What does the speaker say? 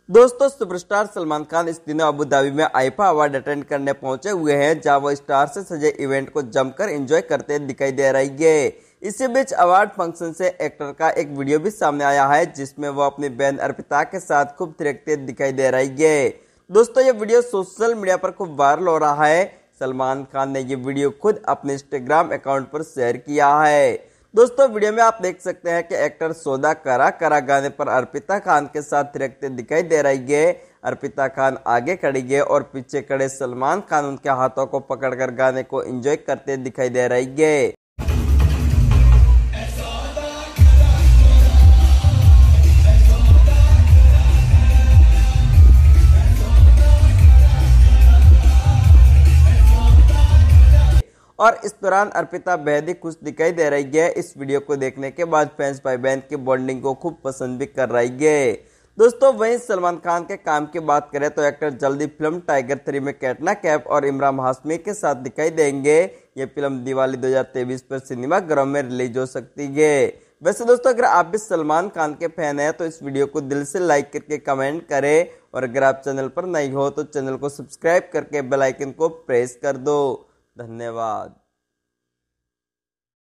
दोस्तों सुपरस्टार सलमान खान इस दिनों अबू धाबी में आईफा अवार्ड अटेंड करने पहुंचे हुए हैं, जहां वो स्टार से सजे इवेंट को जमकर एंजॉय करते दिखाई दे रही है। इसी बीच अवार्ड फंक्शन से एक्टर का एक वीडियो भी सामने आया है, जिसमें वो अपनी बहन अर्पिता के साथ खूब थिरकते दिखाई दे रही है। दोस्तों ये वीडियो सोशल मीडिया पर खूब वायरल हो रहा है। सलमान खान ने ये वीडियो खुद अपने इंस्टाग्राम अकाउंट पर शेयर किया है। दोस्तों वीडियो में आप देख सकते हैं कि एक्टर सौदा करा करा गाने पर अर्पिता खान के साथ थिरकते दिखाई दे रही है। अर्पिता खान आगे खड़ी है और पीछे खड़े सलमान खान उनके हाथों को पकड़कर गाने को एंजॉय करते दिखाई दे रही है। और इस दौरान अर्पिता बेहद ही खुश दिखाई दे रही है। इस वीडियो को देखने के बाद फैंस भाई बहन की बॉन्डिंग को खूब पसंद भी कर रही है। दोस्तों वहीं सलमान खान के काम की बात करें तो एक्टर जल्दी फिल्म टाइगर 3 में कैटरीना कैफ और इमरान हाशमी के साथ दिखाई देंगे। ये फिल्म दिवाली 2023 पर सिनेमाघरों में रिलीज हो सकती है। वैसे दोस्तों अगर आप भी सलमान खान के फैन हैं तो इस वीडियो को दिल से लाइक करके कमेंट करें, और अगर आप चैनल पर नए हो तो चैनल को सब्सक्राइब करके बेल आइकन को प्रेस कर दो। धन्यवाद।